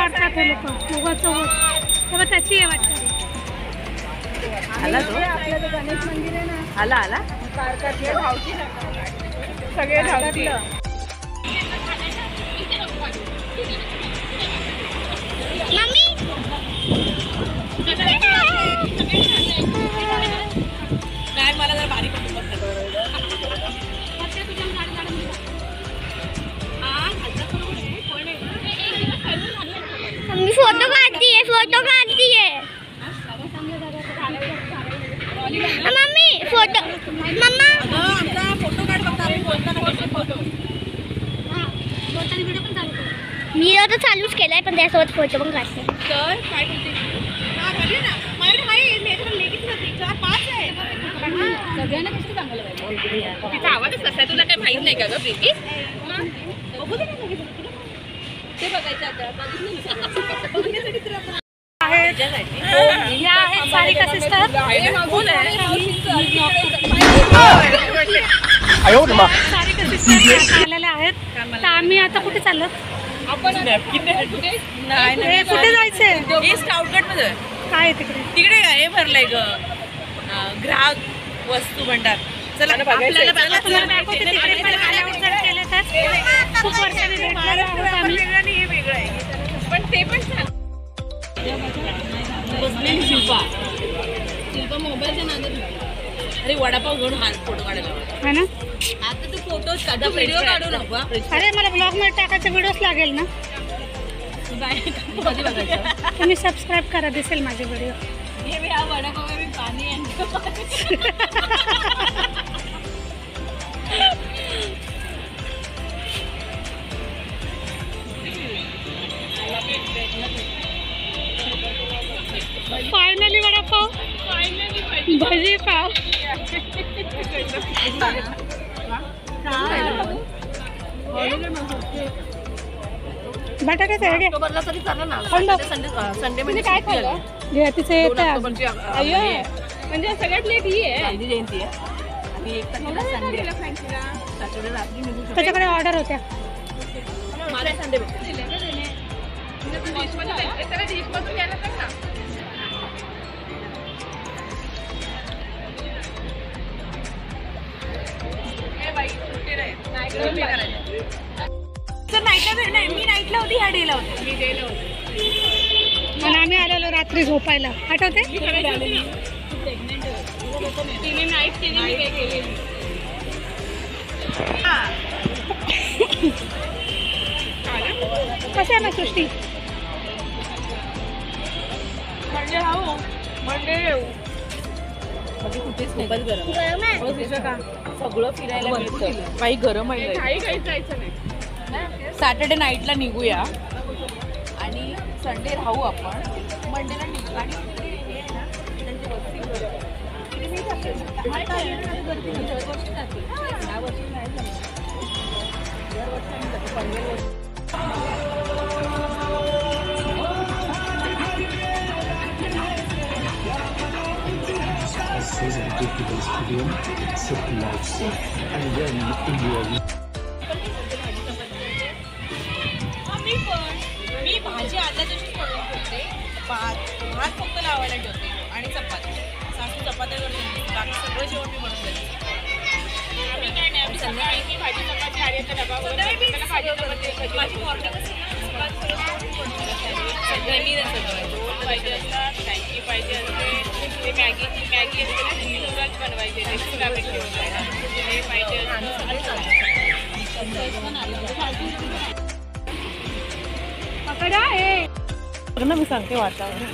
काढतात हे लोक उगाच तेव्हा त्याची आहे वाटतं. आला तो आपलं तो गणेश मंदिर आहे ना. आला आला सगळे धावतील. काय मला जरा बारीक मम्मी फोटो काढतीये मम्मी फोटो मम्मा आमचा फोटो काढ बघता फोटो मी तर चालूच केलाय पण त्यासोबत फोटो पण काढते. तर काय करते ना माझ्याकडे 4-5 आहे सगळ्यांना कसं चांगलं पाहिजे. तिचा आवाजच कसा आहे तुला काय माहित नाही का ग प्रीती? बघू दे ते बघायचं आहेत सारिका सिस्टर. सारिका सिस्टर आलेल्या आहेत. तर आम्ही आता कुठे चाललो? कुठे जायचंय? स्काउटगड मध्ये काय तिकडे तिकडे काय भरलंय ग ग्राहक वस्तू भंडार. चला आपल्याला खूप वर्षांनी भेटणार आहोत आम्ही. हे वेगळं आहे पण ते पण छान. बसलेली शिल्पा मोबाईलच्या नादात. अरे वडापाव घेऊन हात फोटो काढायला है ना. आता तू फोटोज काढा व्हिडिओ काढू नको. अरे मला ब्लॉग मध्ये टाकायचे व्हिडिओज लागेल ना. कधी बघायचं तुम्ही सबस्क्राईब करा दिसेल माझे व्हिडिओ. हे मी हा वडापाव मी पाणी फायनली वडापाव भजी पाव. बटाट्याचं आहे तरी चालेल ना. संडे म्हणजे काय खाल्लं? तिचे म्हणजे सगळ्यात लेट ही आहे गांधी जयंती आहे आणि एक तारखेला संडे सॅटर्डे रात्री निघू शकतो. त्याच्याकडे ऑर्डर होत्या. मला संडे नाही. मी नाईटला होती ह्या डेला होते. मी डेला होते आणि आम्ही आलेलो रात्री झोपायला. आठवते? तिने नाईट केली मी काय केलेली. कसं आहे ना सृष्टी? म्हणजे हो म्हणजे येऊ म्हणजे कुठेच नाही गरम सगळं फिरायला मिळतं. काही गरम आहे काही जायचं नाही. सॅटर्डे नाईटला निघूया आणि संडे राहू आपण. मंडेला निघू आणि त्यांची वस्ती दरवर्षी जाते. ह्या वर्षी नाही झालं. दरवर्षी आम्ही जातो. 15 वर्ष मी भाजी आदल्या दिवशी करून ठेवते. भात फक्त लावायला ठेवते आणि चपाती. सासू चपात्या करते. बाकी सगळं जेवण मी बनवून देते. आम्ही काय नाही आम्ही संध्याकाळी मी भाजी चपाती आर्याचा डबा माझी मॉर्निंग सगळं मी रोल पाहिजे असतात. मॅगी पाहिजे असते. मॅगी असते ना नूडल्स बनवायचे हे पाहिजे ना. मी सांगते वातावरण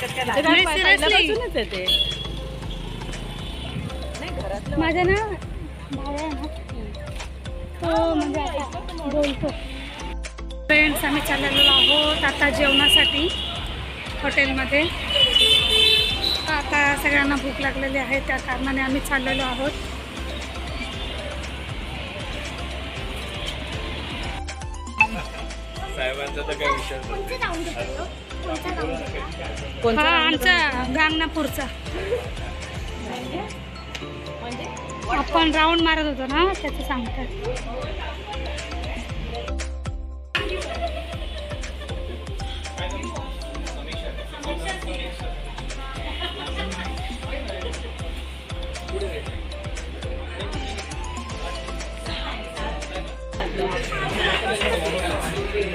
माझा ना भाव आहे ना तो म्हणजे आता बोलतो. फ्रेंड्स आम्ही चाललेलो आहोत आता जेवणासाठी हॉटेलमध्ये. आता सगळ्यांना भूक लागलेली आहे त्या कारणाने आम्ही चाललेलो आहोत. हा आमचा गांगनापूरचा. आपण राऊंड मारत होतो ना त्याचं सांगतात.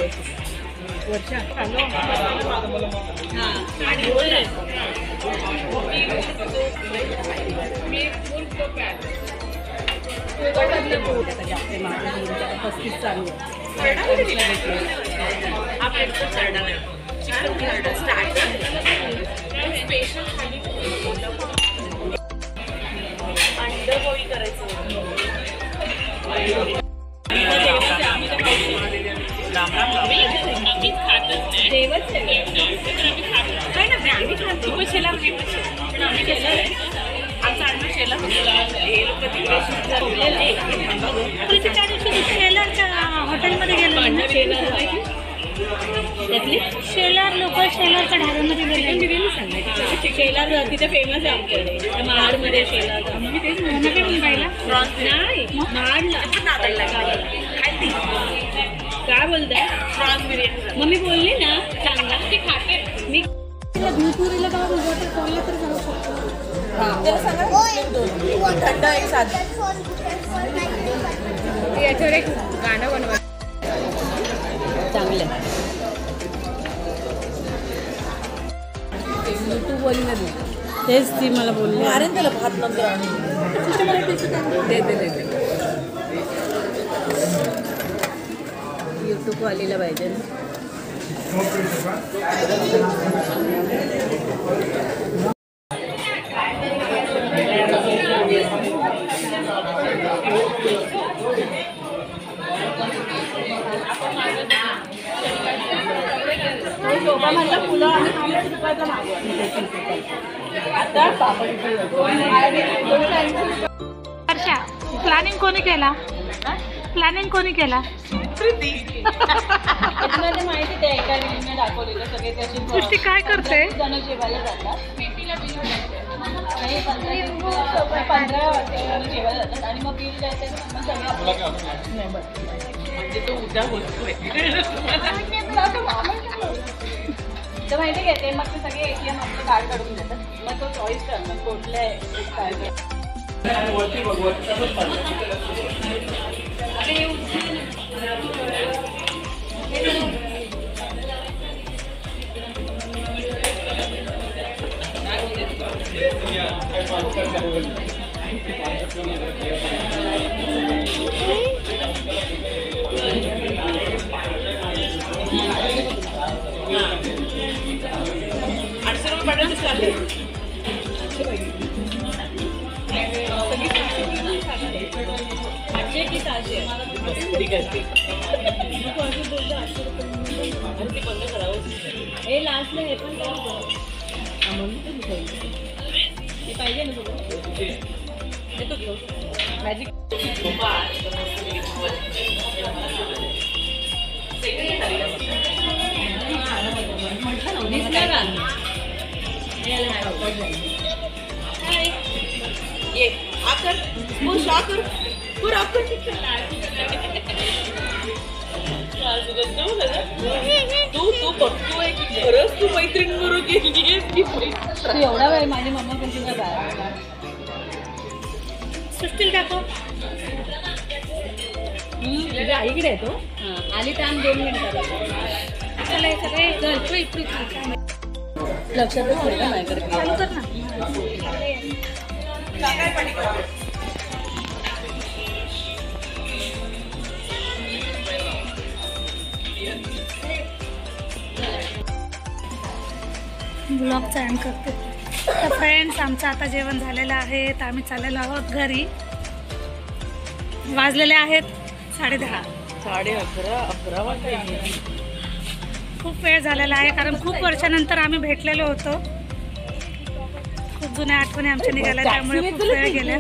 वर्षा आणि बोल रे. पस्तीस चालू स्पेशल अंडरपोळी करायचं. हॉटेलमध्ये गेलो शेलार लोक शेलारच्या ढाब्यामध्ये गेले. शेलार तिथे फेमस आहे आमच्याकडे महाडमध्ये. शेलार मी तेच पाहिला नाही महाडला काय बोलताय. प्रॉन्स बिर्याणी मम्मी बोलली ना चांगला ती खाते मी. भीपुरीला जाऊन वॉटरफॉलला तर जाऊ शकतो. थंड एक साधं याच्यावर एक गाणं बनवा चांगलं. यूट्यूब वाली नाही तेच ती मला बोलली. अरे त्याला भात नंतर देते यूट्यूब वालीला पाहिजे. शोभा म्हणलं फुलं आणि 30 रुपयाचा वर्षा प्लॅनिंग कोणी केला. प्लॅनिंग कोणी केला. माहिती त्या एका रीलने दाखवलेलं सगळे त्याची सृष्टी काय करते. जण जेवायला जातात. 15 वाजता जेवायला जातात आणि मग बिल द्यायचं मग सगळे म्हणजे तो उद्या बोलतोय तर माहिती घेते. मग ते सगळे ATM आपलं कार्ड काढून देतात. मग तो चॉईस करतात कुठल्या काय. हे लास्टला हे पण पाहिजे ना तुला मॅजिक. ये आकर खुश आकर पूरा तू बघतोय की खरंच तू मैत्रीण बरोबर गेली. एवढा वेळ माझी मम्मा पण तुझा काय सृष्टीला दाखव. तुझ्या आईकडे येतो. आली तर आम्ही 2 मिनिटात चला सगळे लक्षातच नाही का माझ्याकडे. चालू कर ना. ब्लॉगचा एंड करते. तर फ्रेंड्स आमचं आता जेवण झालेलं आहे. तर आम्ही चाललेलो आहोत घरी. वाजलेले आहेत 10:30. 11:30 वाजता. खूप वेळ झालेला आहे कारण खूप वर्षानंतर आम्ही भेटलेलो होतो. खूप जुन्या आठवणी आमच्या निघाल्या त्यामुळे खूप वेळ गेल्या.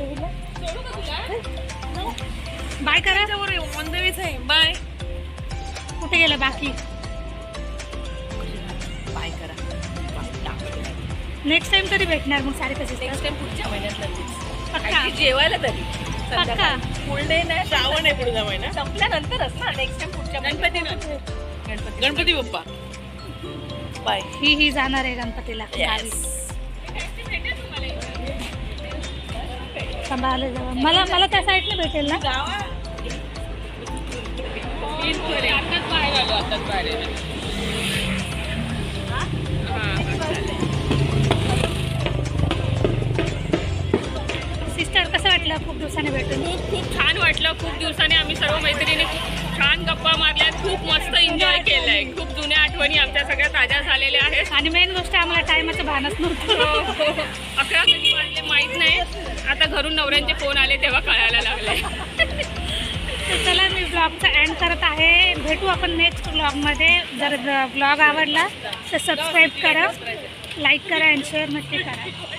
बाय करा. बाय. कुठे गेलं बाकी. बाय करा. नेक्स्ट टाइम तरी भेटणार मग सारी कशी. नेक्स्ट टाइम पुढच्या महिन्यात पक्का जेवायला तरी. पक्का. फुल डे नाही. श्रावण आहे पुढचा महिना संपल्यानंतरच ना. नेक्स्ट टाइम पुढच्या गणपती बाप्पा. बाय. ही जाणार आहे गणपतीला गावी. सांभाळले जावं. मला त्या साईडने भेटेल ना. आताच बाहेर आलो, आताच बाहेर आलो. सिस्टर कसं वाटलं खूप दिवसाने भेटून? खूप छान वाटलं. खूप दिवसांनी आम्ही सर्व मैत्रिणी खूप छान गप्पा मारल्यात, खूप मस्त एन्जॉय केलंय. खूप जुन्या आठवणी आमच्या सगळ्या ताज्या झालेल्या आहेत. आणि मेन गोष्ट आम्हाला टायमाचं भानच नव्हतं. 11 कधी वाजले माहीत नाही. आता घरून नवऱ्यांचे फोन आले तेव्हा कळायला लागले. तर चला मी ब्लॉगचा एंड करत आहे. भेटू आपण नेक्स्ट ब्लॉगमध्ये. जर ब्लॉग आवडला तर सबस्क्राईब करा, लाईक करा आणि शेअर नक्की करा.